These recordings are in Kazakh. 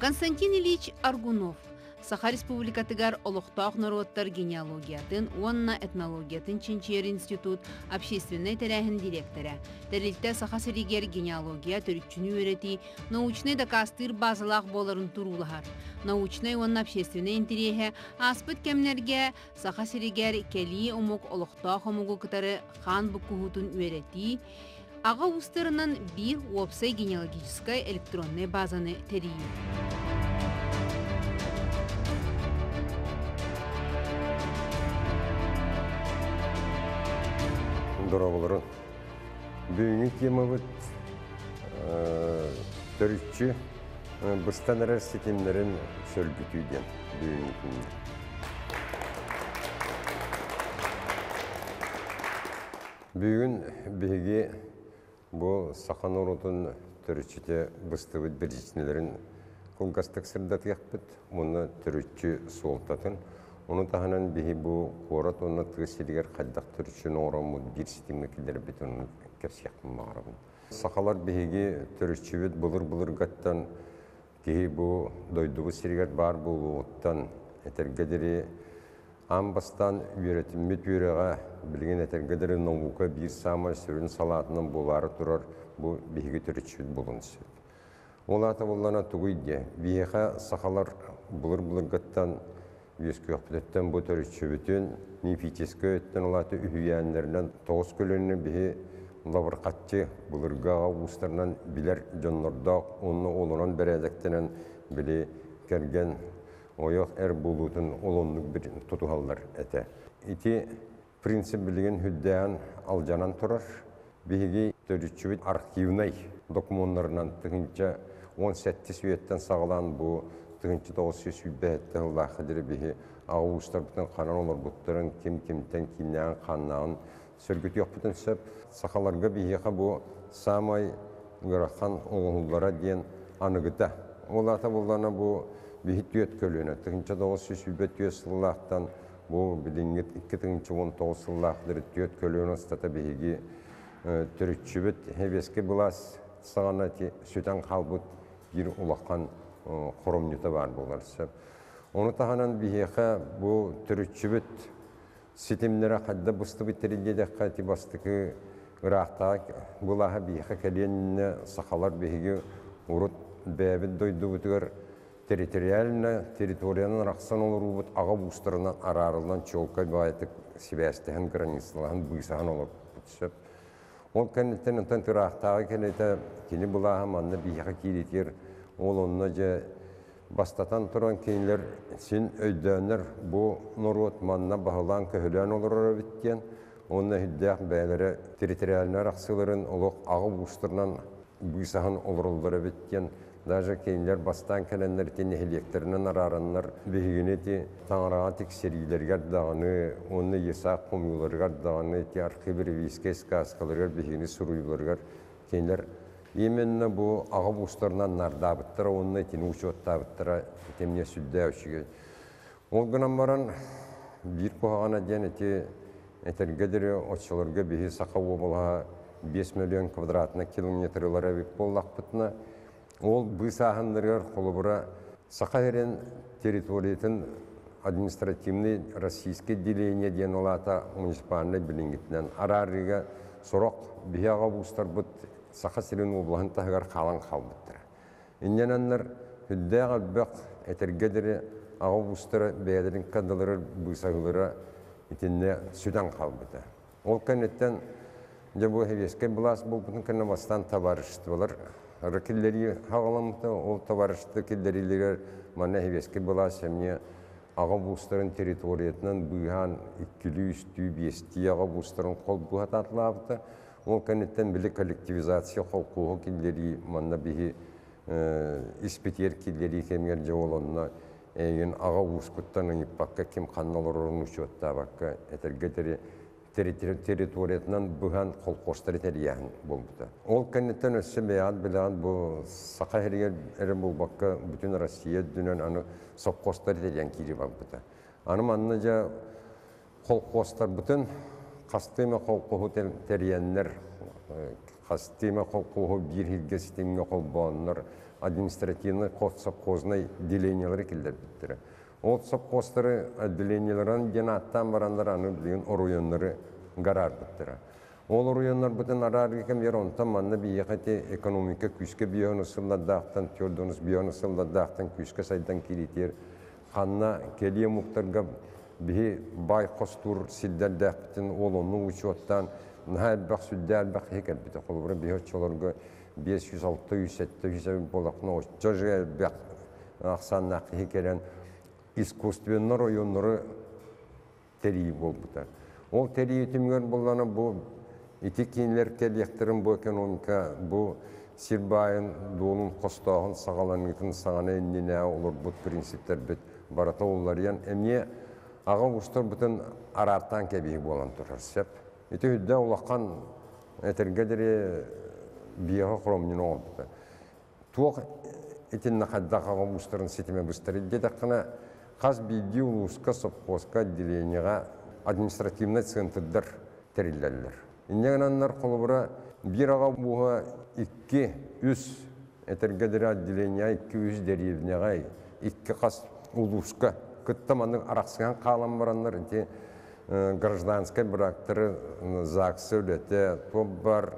Константин Ильич Аргунов Саха Республикатыгар олохтоох народтар генеалогиятын, уонна этнологиятын Чинчер институт общественной тәрәхін директоры. Тәрілтті Саха Сиригер генеалогия төрүччүнү өрети научный докастыр базалақ боларын турулахар. Научный уонна общественный интерехе аспыт кемнерге Саха Сиригер кели омук олохтоох омугу кытары хан буккухутун өрети, ага устарынан бир уопсай генеалогической электронной базаны терии. Дорогуларын бүгінгі тема бұд түрікші бұстан әрі сетемдерін сөлгітуден бүгінгі күнде. Бүгін бігі бұл Сахан орудың түрікшіде бұсты бұд біржісінелерін құлғастық сырдат яқпыд, мұны түрікші солтатын. Onu tahanan bihi bu qorat onu tığsirger qaddaq türüşün oramı bir sistemle kiler betonun kapsiyaqın mağrabın. Saqalar bihigi türüşçübet bulur gattan ki bu doyduğu sirger bar buluğuttan etergederi ambastan üretimmet yüreğe bilgin etergederi novuka bir samal sürün salatının buları turar bu bihigi türüşçübet bulunsun. Olata bulana tuğuydu. Bihiga saqalar bulur gattan Üyeski yapıdetten bu törüşçü bütün nefiteski ötten olatı ühüyenlerinden toğuz kölünü bihi lavrqatçı bulurgağa uğuslarından biler canlarda onu olunan beredektenen bili kergen oyak bulutun olunluk bir tutuhallar ete. İti prinsip bilgin hüddeyan alcanan turar. Bihigi törüşçü bit arkivnay dokumonlarından tıkınca 17 süyetten sağlan bu Tığınçı da o söz yübbehette Allah kaderi bihi ağustar bütün kanan olur butların kimten kinleyen kanağın sörgüt yok bütün söp sakalarga bihi bu samay gırakhan oğullara diyen anıgıda. Olata bulana bu bihi tüyet kölüne. Tığınçı da o söz yübbet tüyet sıllıqtan bu bilingit 2 tığınçı 19 sıllıqları tüyet kölüne stata bihigi türütçübet heveski bulas sağanati süten kalbut bir ulaqan Qorumnyuta var bularsa. Onu tahanan bihiqa bu türütçübüt sitemlere qadda bustu bitirilgede qati bastıkı Irak'ta bulaha bihiqa keliyenine saqalar bihigi urut bäbid doydu butugar teritoriyanın raqsan olur ubut ağa bustarından ararıldan çolka bayatı Sibästehen granislahan buysahan olur butsöp. Ol kennetten ondan Irak'ta kenete kini bulaha manna bihiqa kiletir Ol onunca bastatan turan keyinler sin öydönler bu norot manna bahılan köhülen olur bitken onunla hüddəq bəyləri teritoriyaline raqsıların oluq ağı buçturnan buysahan olurulları bitken daja keyinler bastan kelenler teni heliyeklerinin ararınlar bihigini tanırağa tekseriler dağını onunla yesaq komyular dağını ti arxibir viskes kaskalar bihigini suruyular keyinler Yemenle bu ağı buçlarından nardabıttıra, onunla etini uçuattabıttıra, temniye süddəvşiga. Ol günan baran bir kohağına diyen etergederi oççalarga bihi saqa obalaha 5 milyon kvadratına kilometrelara vip bollaq bıtına. Ol bu sahanlargar kolubura saqa eren teritoriyetin administrativni Rossiyski dileyine diyen olata munisipanına bilingitinden ararıga sorak bihi ağı buçlar bıt Saqa silin oblahın tahgar qalan qalbıttır. İnyananlar hüddəyə qalbaq etergederi ağı bustara bəyələrin kaddaları bıysağılara itinne südan qalbıdı. Ol kannetten bu heveske bulas bulbutun kanna bastan tabarıştılar. Rakilleri hağalamıda ol tabarıştı killeriler manna heveske bulas hemne ağı bustarın teritoriyetinden buyhan ikkili üstü biyesti ağı bustarın kol buhat atlavdı. Ol kannetten bile kollektivizasiya hukuku killeri manna bihi ispiter killeri kemerce olanına egin ağa uskuttanın ipakka kim kannalarının uçuatta bakka etergeteri teritoriyetinden buhan kol kostari teriyahin bulbuda. Ol kannetten össe beyad bilan bu saqa heriger eri bulbakka bütün Rossiya dünen anı sok kostari teriyan kiri bakbuda. Anım anlıca kol kostar bütün Kastime kolkuhu teriyenler, kastime kolkuhu bir hilge sistemine kolbanlar, административный совхозный делениялары келдер биттер. Ол совхозтары отделенияларын денаттан барандар аны билген оруяннары гарар биттер. Ол районlar бүтін арары кем еронтан манна бейеқеті экономика күшке бейоны сылладдақтан, төрдіңіз бейоны сылладдақтан күшке сайдан келетер. Қанна келие мұқтарға бейі бай қостур силдердәқтін ол оның учеттан нәйбақ сүддәлбақ хекер біті қолыбыры бейі отчаларға 500-600-700 болақны жожы әлбәқ ақсаннақ хекерен искусственный районлары тәрейі бол бұта. Ол тәрейі түмгер болғаны бұл ити кейінлер кәліқтірін бұл экономика, бұл сирбайын, дуылын, қостағын, сағаланығын, сағаны әніне олар бұл принциптер біт барата олариян. Әмне аға ұстар бұтын арартан кәбейі болан тұрар сәп. Ити үдді олаққан әтіргедері бияға құрамнен оғын бұты. Туақ итін нақаддақ аға ұстарын сетіме бұстары. Дедаққына қаз бейді ұлысқа совхозқа отделениеға административный центрдар тәрелелер. Иннегенаннар қолыбыра бір аға бұға 2-3 әтіргедері отделения 2-3 дәревнеға 2 қас ұлысқа күттаманның арақсыған қалам баранлар гражданскай брактары ЗАГСы өлеті, топ бар,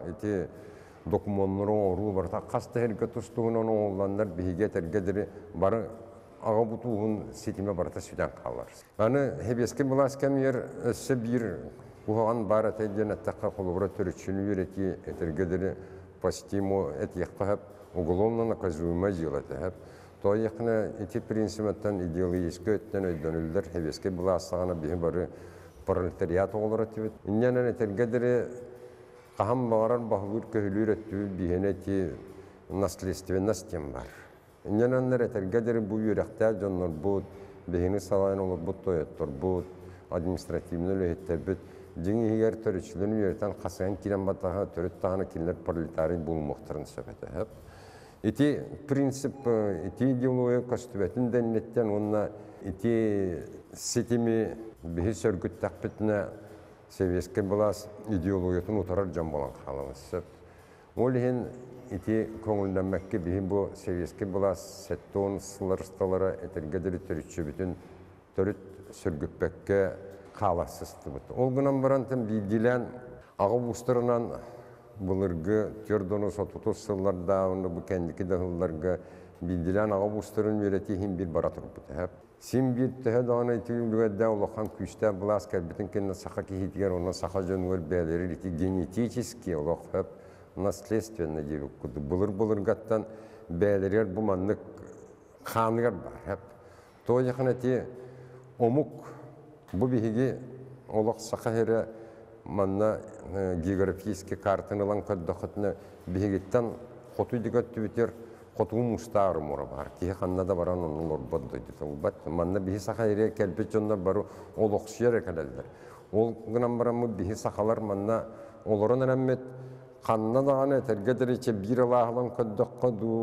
документары ору бар. Қасты әрге тұстығынан оғыландар бейге тәргедері бары аға бұтуғын сетіме барата сөйден қалар. Аны хебеске бұлас кәмер өсі бір бұған бар әтәйден әттаққа қолыбыра түрітшіні өреті әтергедері постиму әтеқпі уголовно наказуема делать. То яқына эти принципаттан идеологически өттен өйдөнілдер хебеске бұлас сағана бейі бары пролетариат олар әтебет. Инненен әтергедері қағам бағарар бағылыр көхілер әттуі бейін әте наследственность тем бар. Иннененлер әтергедері бұл үйректі жонлар бұд, бейіні салайын олар бұд тойеттор бұд, административный өлеттер бұд. Жеңі егер төрітшілерін үйреттен қасыған келен батаға төрет тағаны келер пролетарий болмақтарын сөбеті. Ити принцип, ити идеология көстібетін дәнеттен, онына ити сетімі бейі сөргіттәк бітіне севеске болас идеологиятын ұтарар жан болан қаламыз. Ол ең ити көңілденмәкке бейі бұл севеске болас сәттуын сыларысталары әтергедері түрітші бүтін түріт сөргітпәкке қаласысты бұд. Ол ғынан барантын бейділен аға бұстырынан бұлырғы түрдіні сотуту сылларда, бұл кәндікі дағыларға бейділен аға бұстырын өреті хим бір бара тұрып бұд. Сим bir təhə dağına itirilgədə olaqan küçdə бұлас кәлбітін кәнді сақа кейтігер, оның сақа жөнігер бәлері генетически олақ наследственно дейбік күді. Бұлыр-бұлырғаттан бәлерер бұманлық қанығар бар. Той яқын әте омук бұл бейге олақ сақа әрі манна географически картынылан көддіқытыны бейгеттен қоту дегетті бітер Қотуғын мұстағыр мұра бар. Кейі қаннада баран оның орбады дойды. Манна бейі сақа ере кәлбет жондар бару ол оқсыйер әкәлелдер. Ол ғынан барамы бейі сақалар манна оларын әрәмет қаннадағаны әтергедері че бір алағылан көддіққа ду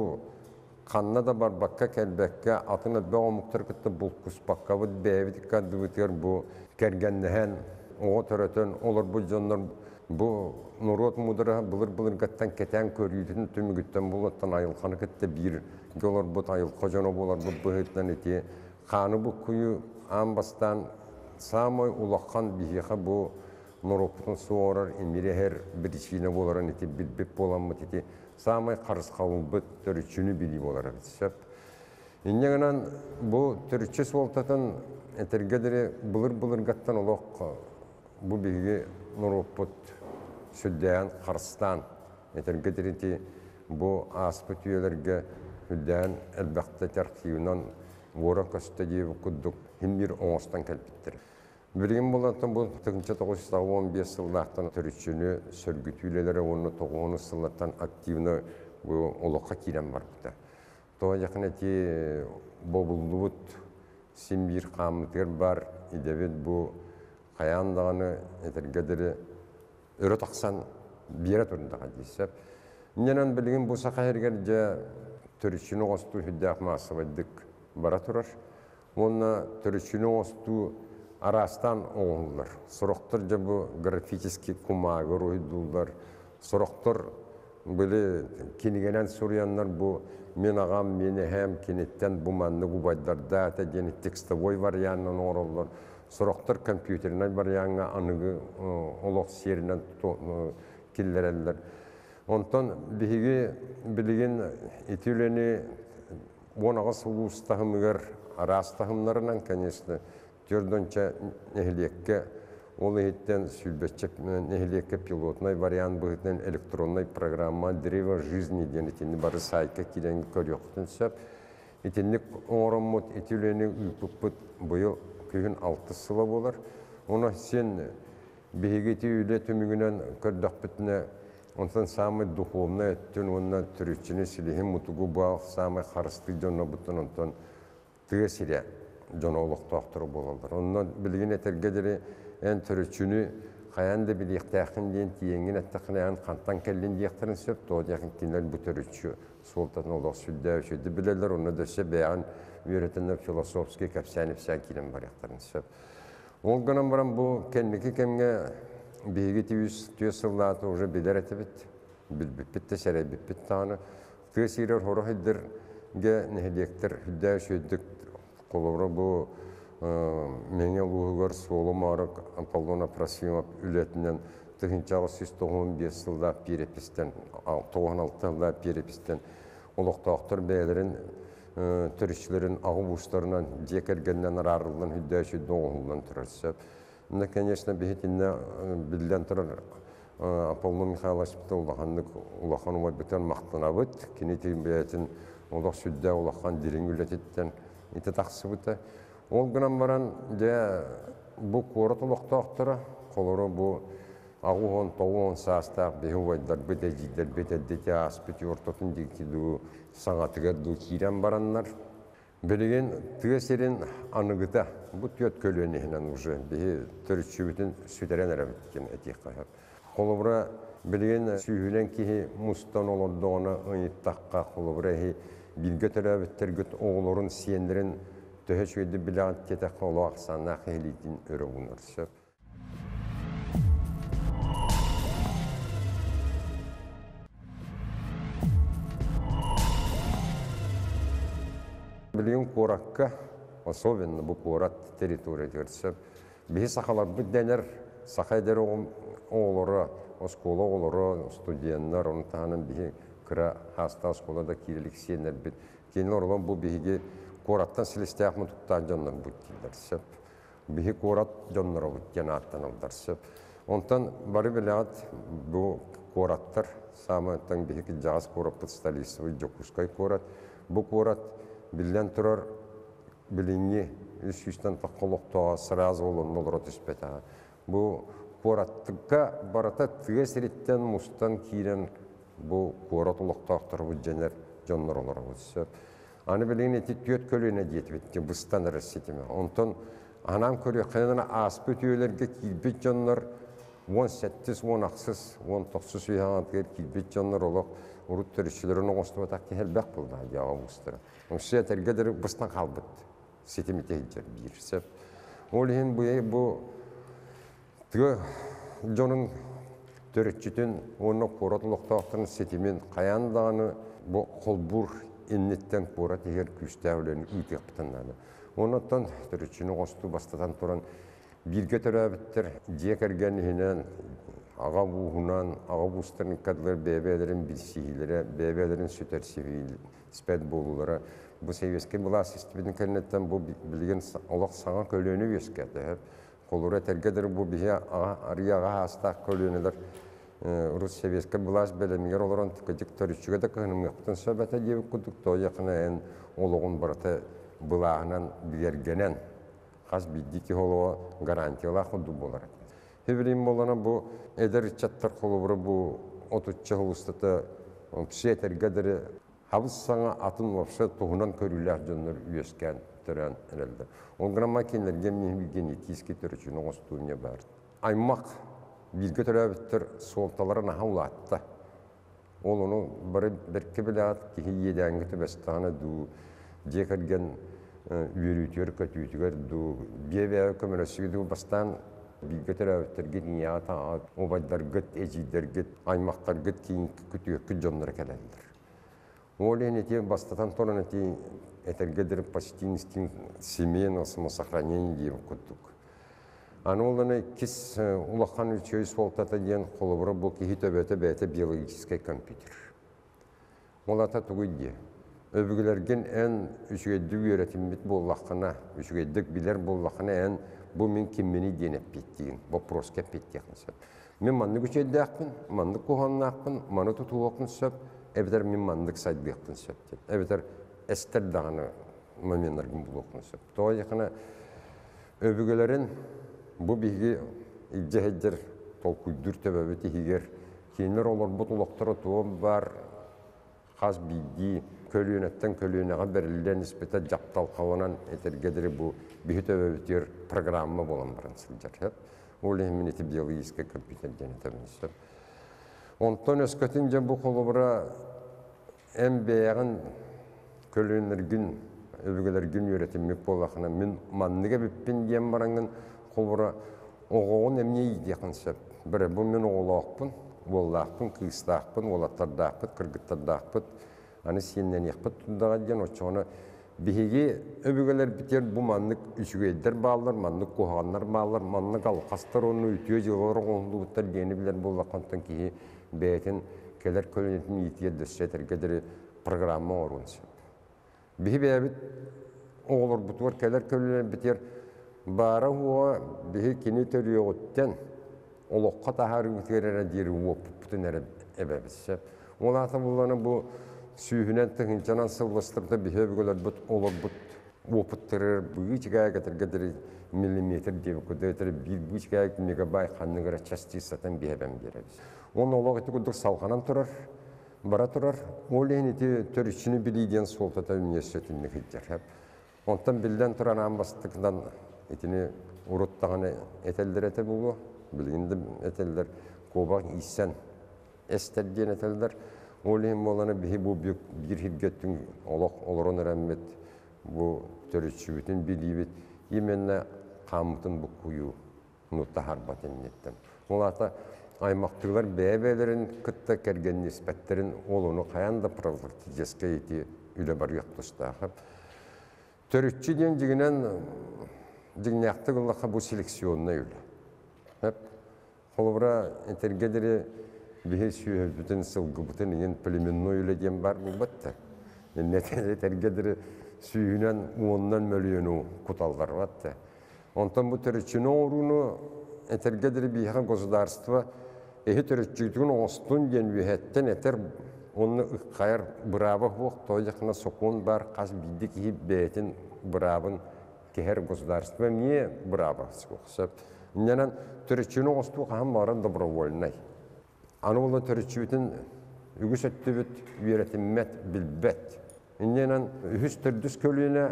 қаннада бар баққа кәлбәкке атын әтбә омықтыр күтті бұл күс баққа бұд бәйбітікка дүбітер бұл кәргеннәхән оғы төрөтен олар бұл жондар бұл нұрот мұдыра бұлыр ғаттан кәтән көргейтін түмігіттен болаттан айылқаны кәтті бір олар бұд айылқа жоны болар бұл бұғыттан әте қаны бұл күйі амбастан самой ұлаққан бейеқа бұл нұропытын суарар емере әр бір ішіне боларын әте білбеп болан мұт әте самой қарыс қауын бұд түрітшіні білі болар әбітсіп. Иннегінен бұл түрітші суалтатын әтергедері бұлыр ғаттан ұлақ бұл бейге нұропыт Südden, Karstan, etергederinti bu aspet üyelerge Südden elbette terkivinden vora köstediği kudduk hem bir oğustan kelbittir. Bilgin bulantan bu 1915 yıllardan törüşünü sörgüt üyeleri onu 9 yıllardan aktivini bu oluqa kiren var burada. Toğa yakın eti bobulluğut sim bir kamuter var idebet bu kayandağını etergederi Örü taqsan biyere turundaға дейсіп. Менен білген бұл сақа әргерде түрішіні оғысту хүддәқ масывайдық бара тұрар. Онына түрішіні оғысту арастан оғылар. Сұрықтыр жа бұл графически кумағыр ойдулар. Сұрықтыр Böyle kinigenen soruyanlar bu men ağam meni hem kinitten bu manlı gubaylarda ta geni tekstovoy varianın orollar. Soroktar kompüterinden varianına anıgı olok serinden killereller. Ondan bihigi bilgin itüleni Bonağız ulustahımıgar arastahımlarından конечно törдөнчө нехлекке ол еттен сүлбетчеп нехлекке пилотный вариант быһытын электронный программа древо жизни денетини бары сайка киден көрөктөн сөп итинник ороммут итүлени үпүппут быйыл күйүн 6 сыла болар. Оны сен бегети үле төмүгүнөн көрдөкпүтүнө онтан самый духовный өттөн онна түрүчүнү силихим мутугу бал самый харысты жонно бутун онтон тыгасире жонолуктоктор бололдор. Оннан билген этергедери эн түрүчүнү каянда биликтахын ден тиеңин аттакынан кантан келдин дияктерин сөп то дияkin кинер бу түрүчү солтатын олох сүддө шүдү билелер оны дөсө баян үйрөтөнөр философский капсанып сакилен баряктарын сөп. Ол гынан баран бу кенники кемге биги түйсүллаты уже билер этебит билбиппит серебиппит таны түйсүрөр хорохиддерге нехдектер хүддө шүддүк колобро бу менге лугар соломарык Аполлона Просимов үлетинен тыгынчагы 195 жылда перепистен 96 жылда перепистен олоктоктор бээлерин төрүшчүлөрүн агыбуштарынан жекергенден арарылдан хүддөшү доңулдан турарсып. Мына, конечно, бихетинне билден турар Аполлон Михайлович улаханова битен мактанабыт, кинетин бейтин олох сүддө улахан дирин үлетиттен ите таксыбыта. Ол гынан баран де бу корот улоктоктора, колоро бу агуон тоон састак бехуайдар бетежидер бетедете аспити ортотун дикиду саңатыгар ду кирен бараннар. Билген тыгасерин аныгыта бу төт көлөнүнөн уже бе төрүчүбүтүн сүтерен арабыткен этикка. Колобра билген сүйүлен ки мустан олордоона ыйттакка колобра билге төрөбүттергөт оголорун сиендерин төһөчүдү билан тете колоак санна хелитин өрөгүнөрсө. Билген коракка, особенно бу корат территория дерсеп, бе сахалар биденер, сахайдер оголору, оскола оголору, студенттер, оны таанын бе кыра хаста школада кирилик сиендер бит. Кейин орлон бу беге кораттан силистяк мутуктан жоннор буттилерсеп. Бе корат жоннор буттен аттаналдарсеп. Онтан бары билат бу кораттар самытан бе жаз корап сталистовый жокускай корат. Бу корат билен турар билинги үстүстөн таколоктоо сразу олон нолро түспөтө. Бу кораттыкка барата тыгасириттен мустан кирен бу коратулуктоктор бу женер жонноролор болсо. Аны билин эти төт көлөнө жетибитти бустан рассетиме. Онтон анам көрө кайнана аспы түйөлөргө килбит жоннор 17-18 19 уяган килбит жоннор олок урут төрүчүлөрүн оңоступ атакты хелбек булду жагабыстыр. Ошо тергедер бустан калбыт. Сетимите жер бирсеп. Олин бу тыгы жонун төрүчүтүн оны коротулуктоктун сетимин каяндаганы бу колбур иннеттен корот эгер күчтөөлөн үйтөптүнаны. Онотон төрүчүнү оңосту бастатан туран бирге төрөбүттер жекергенинен ага буунан ага бустарын кадлар бебелерин билсилере бебелерин сүтер сивил спед болулары бу seviyesке була системдин кенеттен бу билген олок саңа көлөнү өскөтө колура тергедер бу бия арияга хаста көлөнүлөр рус seviyesке булас белемигер олорон диктөрүчүгө да кыным yoktun сөбөтө жеп кудук то якын ологун барата булаанан бергенен хас биддики холо гарантияла худу болар. Хеврим болана бу эдер чаттар колубуру бу отучча холустата псетергедер хабыссаңа атын вообще тугунан көрүлөр жоннор үескен төрөн элелде. Онграм макинелерге мемген киски төрүчүнү остууне бар. Аймак билге төрөбүттөр солталарын хаулатта. Ол ону берке билат ки едеңги төбөстаны ду жекерген үйрүтөр көтүтүгөр ду бебе көмөрөсүгү бастан Bilgeterevtergit niyata obaydargit ejidergit aymaqtargit kiyin kütüyökkü jonlara keleldir. Олен эти бастатан торон эти этергедер почти инстин семейного самосохранения дем куттук. Аноланы кис улахан үчөй солтата ден холобра бу ки хитөбөтө бете биологический компьютер. Олата тугуйди. Өбүгөлөргөн эн үчөйдү өйрөтүм бит боллакына, үчөйдүк билер боллакына эн бу мен киммени денеп биттигин. Вопрос кеп биттикмин. Мен манны күчөйдәкпин, манны куханнакпин, маны тутуокпун сөп. Эбетер мен мандык сайдыктын сөптеп. Эбетер эстер даганы моменттерин булокун сөп. Той якына өбүгөлөрүн бу биги ижеһедер толкуйдур төбөбөт игер кинер олор бутулоктор тоо бар хас биги көлүнөттөн көлүнөгө берилген испете жаптал каланан этергедери бу бихөтөбөтөр программа болон барансылжар. Ол эминети биологический компьютер денетемин сөп. Онтон өскөтін жа бұл қолыбыра әм бәяғын көлініргін, өбігілергін өретіммек болақына мен манныға бүппен дем бараңын қолыбыра оғуын әмне едеқін сөп. Бірі бұл мен оғылақпын, болақпын, қиыстақпын, олаттардақпын, кыргыттардақпын, аны сеннен еқпін тұндаға ден очығына бігі өбігілер бітер бұл маннык үшігейдер бағалар, маннык қоғанлар бағалар, маннык алқастар оны үтіе жылғыр оғылы бұттар дені білер болаққантан кейі бәйтін келер көлінетін етер дөссетергедері программа орынсы. Бігі бәйбіт оғылыр бұтығыр келер көлінен бітер бары хуа бігі кені төлі өттен олыққа тағары үтірері дері өп бұтын әрі әбәбісі. Ол аты бұланы бұл сүйінен тұхынчанан сылбыстырды бігі бігілер бұт олыр бұт опыттырыр бұғы чігая кетергедері миллиметр деп көдетері бір бұчкая мегабай қанныгыра частицатан бейбәм береміз. Оны олық еті күдік салғанан тұрар, бара тұрар, ол еті төрішіні білейден солтата университетіне кеттер. Онтан білден тұран амбастықдан етіне ұрыттағаны әтелдер әті бұлы, білгенді әтелдер қобақ исен әстерден әтелдер. Ол ең боланы бір хиргеттің олырын әрәмет бұл төріші білейбет, еменне қамытын бұл құйу нұтта харбатын еттім. Ол ата аймақтығылар бәйбәлерін күтті кәрген неспәттерін олуны қаянда практическа еті үлі бар ұқтыстағы. Төрүтчі ден жігінен жігіняқтығылыққа бұл селекционына үлі. Қолыбыра әтергедері бігі сүйебітін сылғыбытын ең племенной үлі ден бар бұл бәтті. Әтергедері сүйінен уоннан мөліену құталдар бәтті. Онтан бұл төрүтчіні оруны әтергедері бейіға государство эхи төрөччүгүтүгүн оңостун ден үйәттен әтер оны ыққайыр бұрабы хуақ тойдықына соқуын бар қаз бидік ехи бәйтін бұрабын кехер государство мие бұрабы сықсып. Инненен төрөччүгүн оңосту қағын баран добровольнай. Аны олы төрөччүгүтін үгіс өтті бүт үйеретіммет білбет. Инненен үхіс түрдіс көліне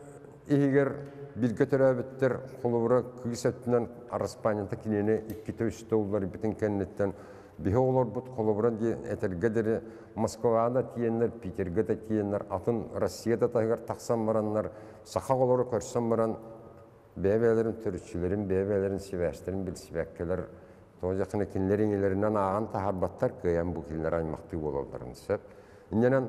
егер Билге төрәбіттер қолыбыра күгіс өттінен Араспанията кинені 2-3 олар бітін кәннеттен бігі олар бұт қолыбыра әтергедері Москвада тиенлер, Питергеде тиенлер, атын Россияда тағығар тақсан баранлар, сақа олары көрсен баран бәйбәлерін, түрітшілерін, бәйбәлерін, севәстерін, біл севәккелер, тоғыз кинлерін елерінен аған тағарбаттар көйен бұл кинлер аймақты болаларын сөп. Инненен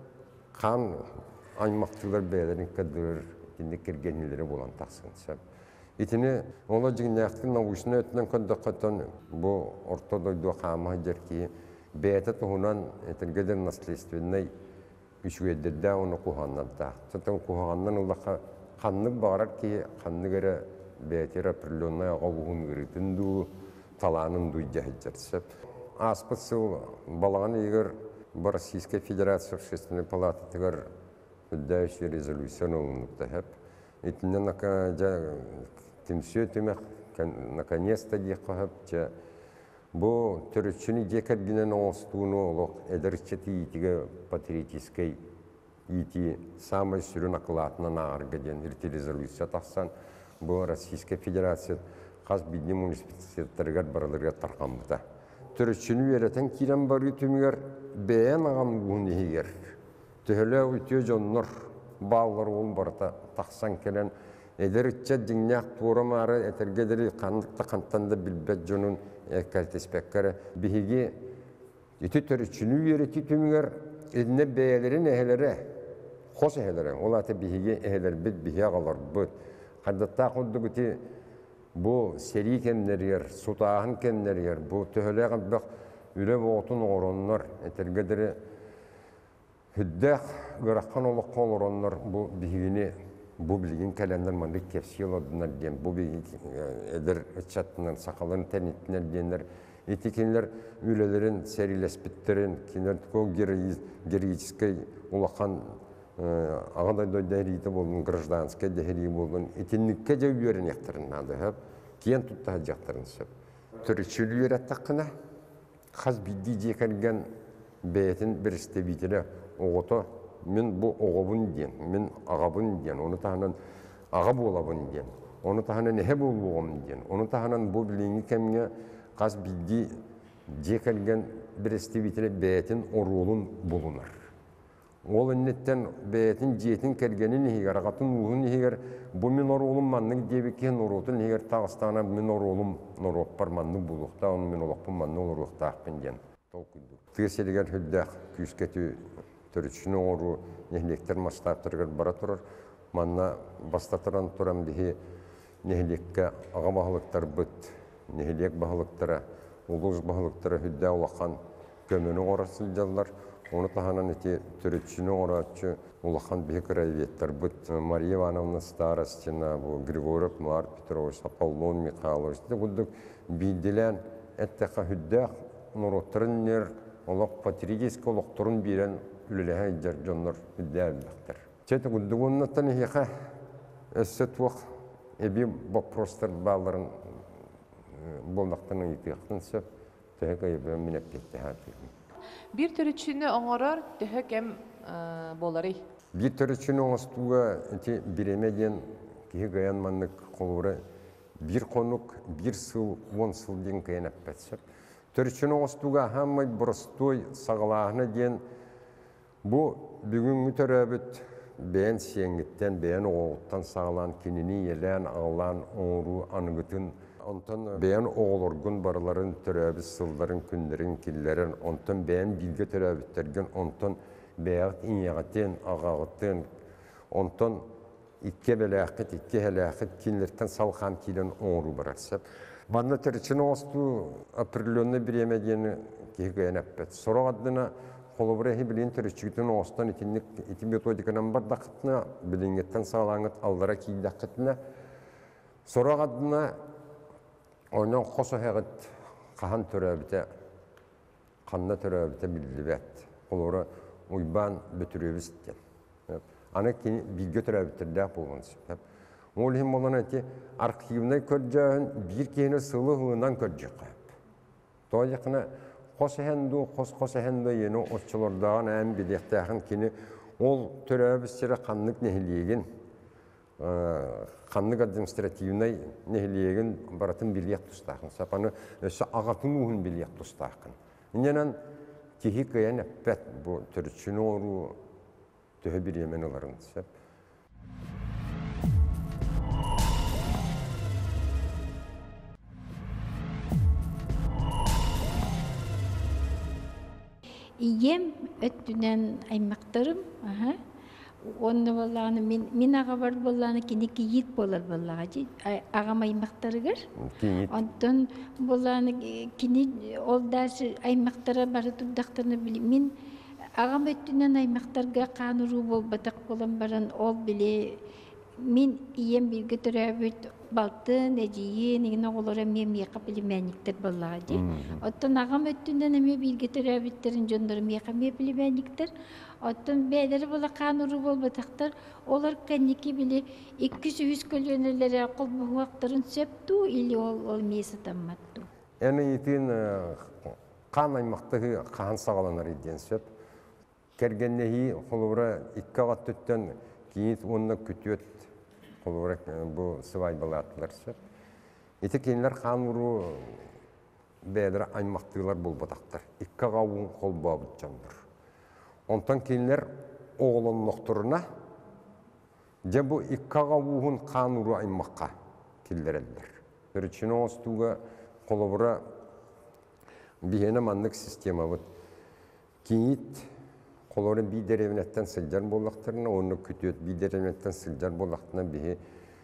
қан аймақтылар бәйлерін кәдір кергенелері болан тақсын сөп. Итіне, ола жігінәқтің наушына өтінен көндіқаттан бұл ортодойду қамы жерки бәйті тұғынан әтіргедер наследственной үшуедерді оны қуғаннан тақ. Сөтін қуғаннан ұлаққа қаннық бағарар ки қаннық әрі бәйтер априллионна ауғын ғырытын ду таланын ду жәхеджер сөп. Аспытсыл балаған егер Российская Федерация Общественной палаты тігір Үддәйші резолюцияны ұлынықта әп. Итінен тімсі өтімек, наконец-то дейқі әп. Бұл түрітшіні декәргінен оңыстуыны олық әдірчеті етіге патриотическай еті самай сүрін ақылатынан ағырға ерте резолюция тақсан. Бұл Российская Федерация қаз биднем университеттерігер бараларға тарқан бұта. Түрітшіні өретін керен бары түмігер бәйен ағам бұғын егер. Төхілі өте жонныр балылар ол барыта тақсан келен Ederitçe dinyak tuğramarı etergederi kanlıkta kantanda bilbet jonun kaltespekkere bihigi iti törüçünü yöreti tümünger edine beyelerin ehelere Hos ehelere, ola bihigi eheler bit bihiye kalır bit. Kaddatta kuddu biti bu seri kenler yer, sutağın kenler yer, bu töhele kalbak üle boğutun oranlar, etergederi hüddek gırakkan oluk koloranlar bu bihigini, bu bilgin kalender mandık kefsiyel odunlar diyen, bu bilgin eder çatından sakalın tenitler diyenler, etikinler ülelerin serilespitlerin, kinler ko geriyiciskay ulaqan ağaday döydəriydi bolun, gражданскай dəhəriyi bolun, etinlikке de üyerin yaxtırınladı hep, kiyen tutta hacaqtırın söp. Türüçülü üyeret taqına, qaz bildi jekergen beytin bir istebitine oğutu, min bu oğubun diyen, min ağabun diyen, onu tahanan ağab olabun diyen, onu tahanan nehe boluğum diyen, onu tahanan bu bilini kemge qaz bildi jekergen bir istebitine beytin oruğulun bulunar. Ol innetten beytin jiyetin kergenin higer, aqatın uğun higer, bu min oruğulun manның debekкен oruğutun higer Tağıstana min oruğulun oruğuppar manның buluqta, onu min oruğupun manның oruğuqta aqpın diyen. Tığıseliger hüddəq küsketi törüçünü oruğu nehlekter mastaqtırgır bara turur. Manna bastatıran turan bihi nehlekke ağa bağılıqtar bıt, nehlek bağılıqtara, uluz bağılıqtara hüddəq olaqan kömünü orasılcalar. Onu tahanan eti törüçünü oratçı ulaqan bihi krayevetler bıt. Mariya Ivановна Starostina, bu Grigorov, Mar Petrovich, Apollon Mikhailovich. Kudduk bildilen etteqa hüddəq Nurotturun ner, olaq patriyeski olaqturun biren ülülehe eder jonlar hüddəqdir. Çeti kudduğundan hiqa esset vaq ebi boprostar bağların bolnaqtının itiqtin söp tehiqa ebren minep ketti hati. Bir törüçünü oğurar, tühük hem bolari. Bir törüçünü oğustuğa eti biremeden kihi gayanmanlık kolura bir konuk, bir sıl, 10 sıl den kayan appetsep. Törüçünü oğustuğa hamay burstoy sağlağına den bu bugünkü töröbüt beğen siyengitten, beğen oğuttan sağlan, kinini yelen, ağlan, oğru, anıgıtın, ondan beğen oğulurgun barıların töröbüt sılların, günlerin, killerin, ondan beğen bilge töröbütlergen, ondan beğen inyağıtın, ağağıtın, ondan ikke belaqet, ikke helaqet, kinlerden salxan kilen oğru bararsap. Banda törüçünü oğustu aprilönne bir yemediğini kihgayan appet. Sonra adına Kolubrehi bilin törüçügütün oğustan iti metodikanan bar daqıtına, bilingetten sağlanıt allara kiy daqıtına. Sonra adına oynan qosu heğit qahan töröbüte, qanna töröbüte bildibet. Kolura uyban bütüröbüs itten. Ana ki bilge töröbütlerdə bulunuz. Olhim olan eti arkivnay körcağın bir kene sılı hığından körcağın. Toğacaqına Qosu hendu yeni otçulardağın en bilektağın kini ol töröbüstere qanlık nehiliyegin, qanlık administrativnay nehiliyegin baratın biliyek tustağın. Sapanı ösü ağatın uğun biliyek tustağın. İnyanan kihi kıyan eppet bu törüçünü oru töhü bir yemen oların. İyem öttünen aymaqtarım. Onu vallahi min ağa var vallahi kiniki yit bolar vallahi. Ağam aymaqtarıgır. Ondan vallahi kini ol dersi aymaqtara barı turdaqtırını bilim. Min ağam öttünen aymaqtarga qanuru bol bataq bolan baran ol bile min iyem bir götürəbüt baltın eciyi nigin oğullara memiyaqa bilimeniktir vallahi. Ondan ağam öttünen eme bir götürəbütlerin jonları miyaqa bilimeniktir. Ondan beyleri bola qanuru bol bataqtar. Olar kanniki bile 200 kölönelere qol buğaqtırın söptü ili ol miyesi tammattı. Yani yitin qan aymaqtığı qan sağlanar idden söp. Kergennehi qolura ikka qattütten kiyit onna kütüet olarak bu sıvay balatlar söp. Eti kenler qanuru beyleri aymaqtılar bulbadaqtar. İkka qavun qol babıtcandır. Ondan kenler oğlun nokturuna же бу иккага уухун қануру аймаққа келдерелдер. Төрүчүнө остуга колобура бихене маннык система вот кинит колорын бидеревнеттен сылжар боллактарына, оны күтөт бидеревнеттен сылжар боллактарына бихе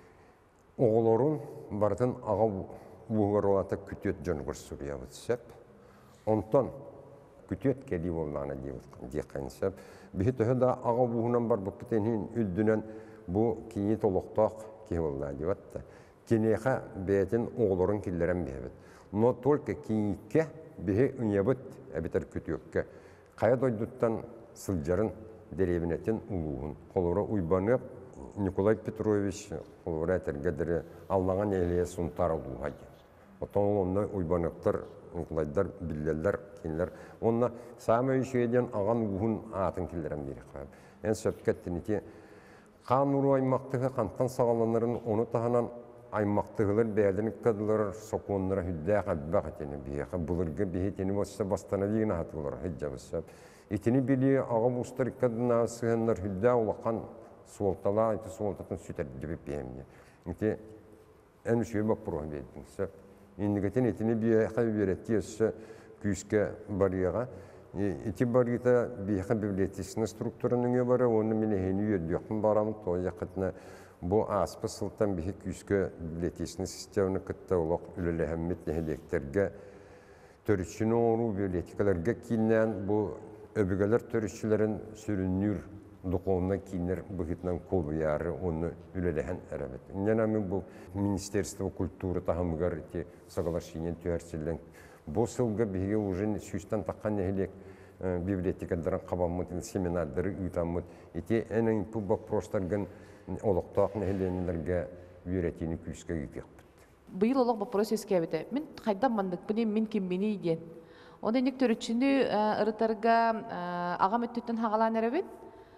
оголорун бартын ага уғырылата күтөт жонғыр сурьявыт сеп. Онтон күтөт кеди боллана дейқайын сеп. Бихе төһө да ага уғынан бар бұппытенін үлдінен бұ кинит олықтақ ке болла дейватта. Кенеха бәтін оголорын келдерен бейбет. Но только кинитке бихе үнебіт әбітер күтөкке. Қая дойдуттан сылжарын деревинетін улуғын. Қолуыра уйбанып Николай Петрович қолуыра әтергедері алнаған әлия сұнтар олуға ден. Отон онна уйбаныптар, Николайдар, биллелер, кейлер. Онна самы үйшеден аған уғын атын келдерен бері қойып. Ән сөпкеттінеке қан ұру аймақтығы қантан сағаланырын оны тағынан аймақтығылар бәлдінік қадылар соқуынлары хүддәқ әббәқ етені бейеқі. Бұлырғы бейетені болса бастана дейін атылар хүддәбісіп. Етені білі аға бұстар қадына сығынлар хүддә олаққан суолтала, еті суолтатын сүтер деп бейемне. Еті ән үші бақ бұрған бейдіңсіп. Ендігетін етені бейеқі беретті өсі күйіске барыға. Еті барыға бейеқі библиотечінің структурының бары, оны мен әйні өрдіқпін барамын, той яқытына бұл аспы сылтан бейі күйіске библиотечінің системаны күтті олақ үлілі әммет нәхелектерге төрішіні ору библиотекаларға кейінен бұл өбігелер төрішілерін сүріннүр дұқуына кейінер бұғытынан қолу яры оны үліліген әрәбет. Нен әмін бұл Министерство культуры тағымығар сағалар шейінен түйәрселден. Бұл сылғы бейге ұжын сүйістен таққан нәхелек библиотекаларын қабамыдың семинардары ұйтамыд. Ете әнің бұл бақпростарғын олықтақ нәхеленілерге үйретені күйіске үйкеқпіт. Быйыл олық вопрос ескәбіті. Мен қайдан мандық бұны мен кем мені иден. Онда нек төрүчүнү ырытарга ага мөттүттен хагалан эребит.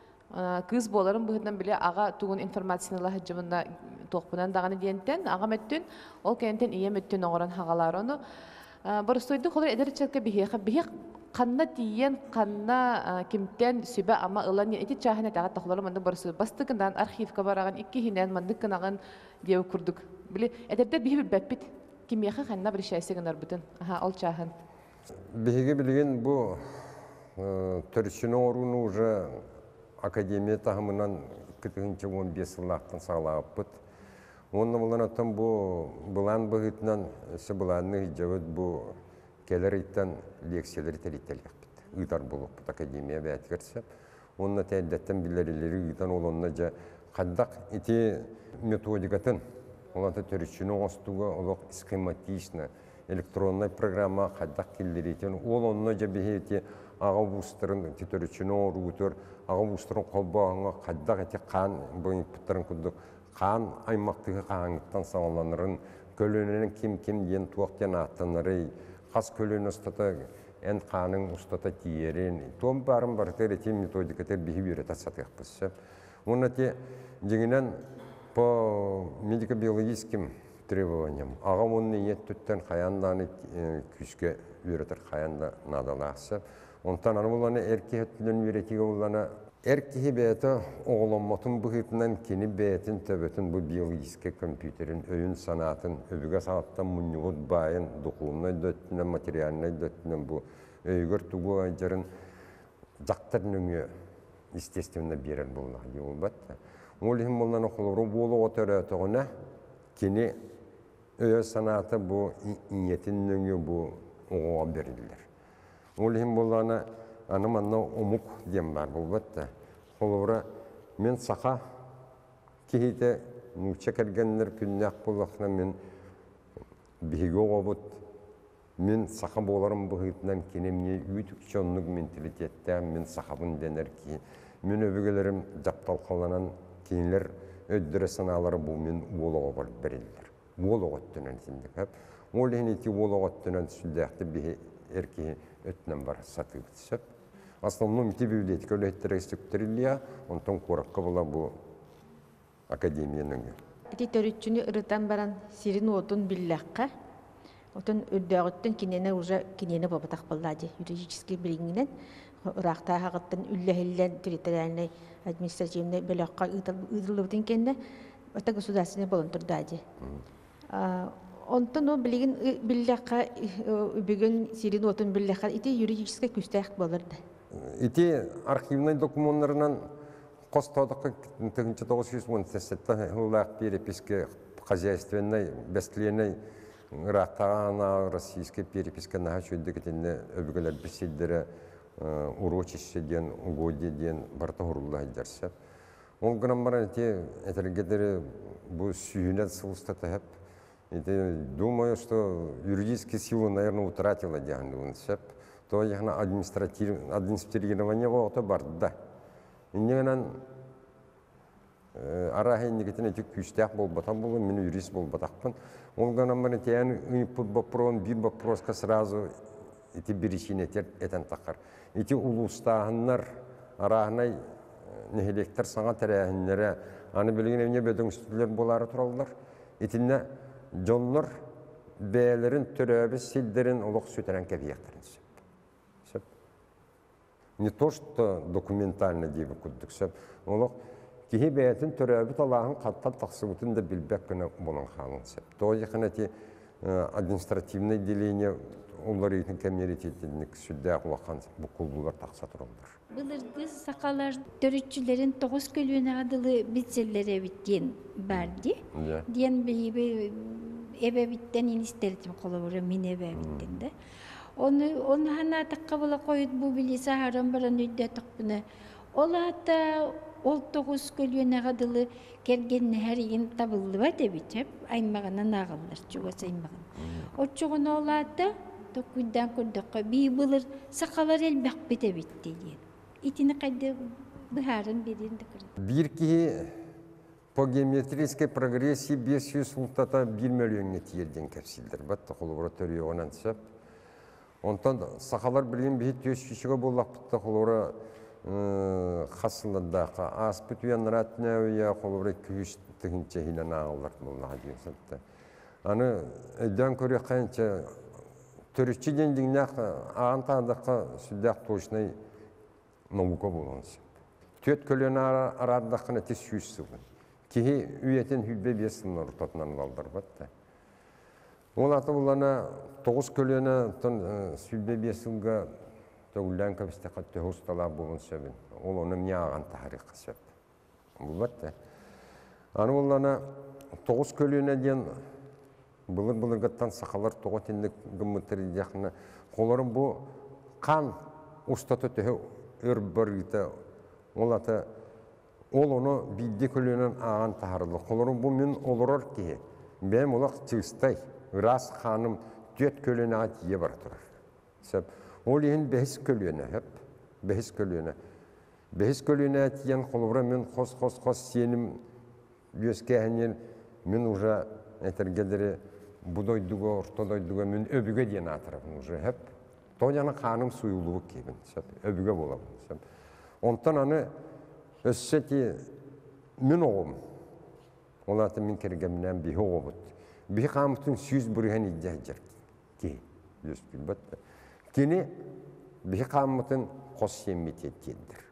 Кыз боларын бұғытынан біле аға туғын информациялы хыджымында тоқпынан дағаны дейінтен, аға мөттін, ол кәйінтен ие мөттін оғыран хағалар оны. Бұрыстойды қолыр әдірчәлкі бейек қанна тиен, қанна кемтен сөбе ама ылан еті чағын әтіғат тақылары манды бұрысты. Бастықындан архивка бараған, екі хинен мандықын ағын деу күрдік. Біле, әдірдер бейі бәппет, кемеқі қанна бір шәйсігін арбытын, ол чағын. Бейге білген бұл түршіні орын уже академия тағымынан 2015 жылақтың сағылағып бұд. Оның болан аттан бұлан бұғытынан өсі бұланны жауыд бұл келер иттен лекциялар тәреттелік бұд. Ұйтар болып бұд академия бәйт көрсеп. Онына тәйдеттен білерелері ұйтан олонына жа қаддақ ете методикатын оланты түршіні оңыстуға олық схематичны электронный программа қаддақ келдеретін. Ол онына жа бейте аға бұстырын түршіні орғытыр, аға бұстырын қолбағыңа қаддақ әте қан бұйын бұттарын күдік. Қан аймақтығы қаңыттан сағаланырын, көлінінің кем-кем ден туақтен аттаныры, қас көліні ұстата, ән қаның ұстата тиерін. Том барын бартыр әте методикатер бейі береті сатық бұсып. Оны әте дегенен по медико-биологическим требованиям. Аға оны ет түттен қаянданы күшке өретір қаянда надалақсып. Онтан аны боланы әрке өттілін өретіге боланы әркеге бәйті оғыланматын бұғытынан кені бәйтін төбетін бұл биологический компьютерін, өйін санатын, өбіге сағаттан мұнығыт байын, дұқуынай дөттінен, материалынай дөттінен бұл өйгір тұғы айжарын жақтарын өңі естественно берер болна. Ол ең болынан оқылыру болу отыр өтіғына кені өй санаты бұл иниетін өңі бұл оғыға берілдер. Ол ең боланы аныманна омук дем бар бұл бәтті. Қолуыра мен сақа кейді нүкче кәргенлер күннәк болақына мен бейге оғабыт. Мен сақа боларым бұғытынан кенемне үйтік чонлық менталитетті мен сақабын денер ки. Мен өбігелерім жаптал қаланан кейінлер өддірі саналары бұл мен олығы бар берелдер. Олығы өттінен сендік. Ол еті олығы өттінен сүлдәқті бейі әркеге өттінен бар сатып түсіп. Основном эти библиотеки өлеттірістіктерілия, онтон қораққа бола бұл академияның. Эти төрүчүнү ырытан баран сирин отун биллаққа. Отон үрдөгөттөн кинене уже кинене бабатах баллади юридический билигинен рахтахагыттан үллехиллен территориальный административный белякка ыдылыбытын кенне это государственный волонтердади. Онтон о билигин биллякка үбүгөн сирин отун биллякка ити юридический күстәк болырды. Ити архивный документларынан костодакка 1917 жылдагы переписка хозяйственной бестлиенной рахтана российской переписка на чөйдөгетинне өбүгөлөр беседдере урочище ден угодие ден барта хурулла жарсап. Он граммар эти этергедере бу сүйүнет сылыстата хеп. Думаю, что юридические силы, наверное, утратила диагноз. То яхна администрирование вото барда. Иннен арахи негетине тик күстәк бол батам бол, мен юрист бол батакпын. Он граммар эти бир вопроска сразу эти беречине этен такар. Эти улустаганнар арахнай нехелектер саңа тәрәһиннәре аны белгән эмне бөдөң сүтләр болары туралар. Этинне Jonlar beylerin töröbü sildirin oluk süteren kebiyeklerin söp. Не то, что документально дейбі күддік сөп. Олық кейі бәйтін töröbü талағын қаттан тақсыбытын да білбәк күні бұның қаңын сөп. То еқін әте административный деление олар ейтін коммеритетінік сүддәқ уаққан бұқыл бұлар тақса тұралдар. Былырғы сақалар төрүтчүлерин 9 көлүнө адылы битселлере биттен барды. Диен бейбе эбе биттен инистердим колобура мен эбе биттен да. Оны хана такка була коют бу билиса харам баран үйдө такпына. Олата ол 9 көлүнө адылы келген хәрин табылды деп аймагынан агылдар чуга саймаган. Оччугун олата токуйдан көрдөккө би былыр сакалар элбек бите битти диен. Итини кайда быхарын беринде кырды. Bir ki по геометрической прогрессии без результата 1 миллионге тиерден кепсилдер. Батты қолуыра төрі онан сөп. Онтан сақалар білген бейт төс күйшіге болақ бұтты қолуыра қасылындағы ас бүтуян ратнауия қолуыра күйіш түгінші хинан ағылар болуға дейін сөпті. Аны өйден көре қайынша төрішчі дендігінақ ағын тағындаққа сүлдәқ точной наука болуын сөп. Төт көлен арадақына тез сүйіс сылын. Кеге үйетін хүлбе бесін ұртатынан қалдар бәтті. Ол аты болана 9 көлені сүлбе бесінгі төгілден көбісті қатты ұстала болын сөбін. Ол оны не аған тарихы сөп. Бұл бәтті. Аны болана 9 көлені ден бұлыр-бұлырғаттан сақалар тоғатендік гүммітері дияқына. Қоларын бұл қан ұстаты төгі өрбіргіті. Ол аты ол оны бидде көлінен аған тағарылы. Қоларын бұл мен олырар кейі. Бәйім олақ чығыстай, рас қаным төт көліне ат ие бар тұрар. Ол ең бәйіс көліне, бәйіс көліне. Бәйіс көліне әтіген қолыра мен қос сенім бөске әнен мен ұжа әтергедері бұдойдуға, ортодойдуға мен өбіге ден атырапын ұжа әп. Тояны қаным сұйылуы кейбін, өбіге болабын. Онтан аны өссети мен оғым. Олаты мен кергемінен бейі оғыбыд. Бейі қамытын сүйіз бұрыған идея жер. Кей, өспіл бәтті. Кені бейі қамытын қос семмет еткендір.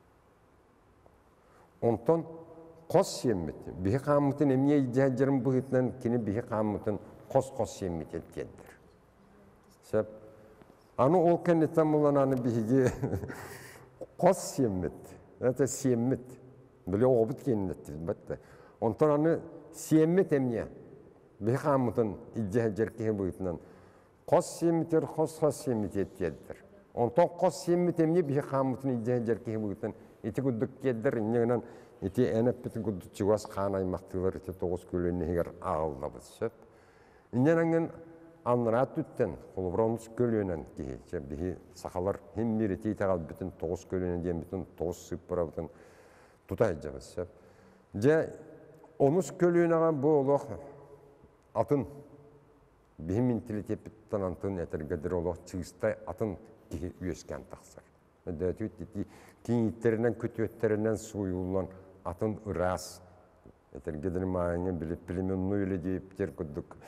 Онтан қос семмет. Бейі қамытын әміне идея жерін бұғытынан кені бейі қамытын қос семмет еткендір. Сәп, аны ол кәнеттен болан аны бейге қос семмет. Это семмет. Біле оғыбыт кенінетті бәтті. Онтан аны семмет әміне. Бейі қамытын идея жеркеге бұғытынан қос семметтер, қос семмет еткендір. Онтан қос семмет әміне бейі қамытын идея жеркеге бұғытынан еті күддік кеддір. Инегінен еті әніп біті күддік чығас қан аймақтылар еті 9 көліне егер ағылына бұтсып. Инегінен анырат үттен, қолыбырамыз көлінен кейі. Бейі сақалар хем мереті етеғал бітін 9 көлінен ден бітін 9 сып бұра бітін тұтай жабысып. Же 10 көлінеған бұл олық атын бейі менталитет біттен антын әтергедір олық чығыстай атын кейі өскен тақсыр. Дөті өтті кеңеттерінен, көтөттерінен суйылынан атын ұрас. Әтергедір мағыңын біліп білімен нөйлі дейіптер күдік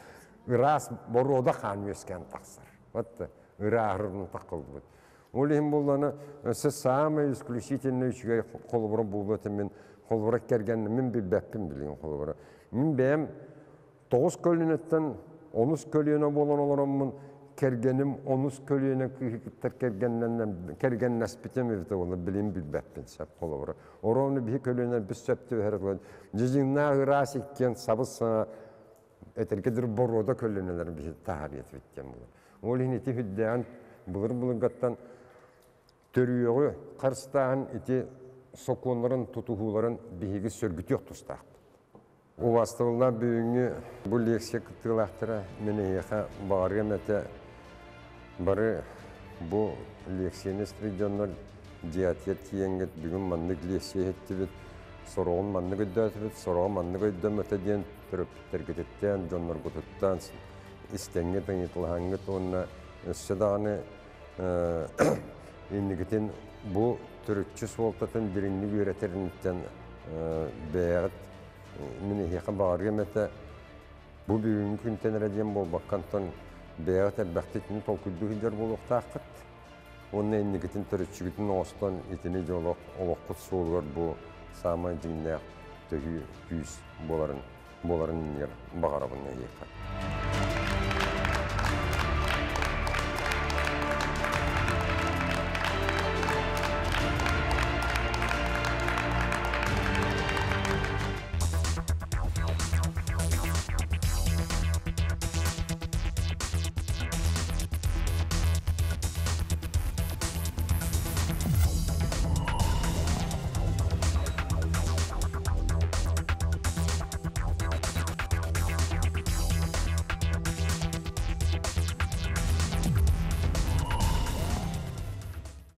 ырас борода хан өскен тақсыр. Вот ырағырын тақыл бұд. Ол ең болғаны, сіз самый исключительный үшіге қолыбыры болуды мен қолыбыры кергенні мен білбәппін білген қолыбыры. Мен бәйім 9 көлінеттен 10 көліне болан оларымын кергенім 10 көліне күйіктер керген нәспетем өйті олы білейін білбәппін сәп қолыбыры. Оровны бір көліне біз сөпті өрді. Жүзіңна ырас еккен сабысына әтіркедір борода көлінелер бір тағар етіп еткен болар. Ол ең еті хүддән бұлыр-бұлыңғаттан төрүйеғі қарыстағын еті соқонларын, тұтығуларын бейгі сөргітек тұстақты. О бастығылар бүйіңі бұл лекция күттігілақтыра мені еқа бағарғы мәті бары бұл лекцияны студионлар диатет тиеңгет бүгін маңнық лекция етті бет, сорағын маңнық өйдөті бет, сорағын маңнық өйдөм өтеден түріп тергететтен, жонлар құтыттан, істенге таңетілғанғыт, онына өсі дағыны ендігітен бұл түрікчі солтатын бірінні өретерініктен бәғыт мені еқа бағарғы мәті бұл бүгінгі күнтен әрәден бол баққантан бәғыт әлбәқтетінің толкүлді хүлдер бол ұқтақыт. Оның ендігітін түрікчігітін оғыстан етіне олыққыт соғылар бұл самай жиннәқ төхі күйіс боларын бағарабын еқа.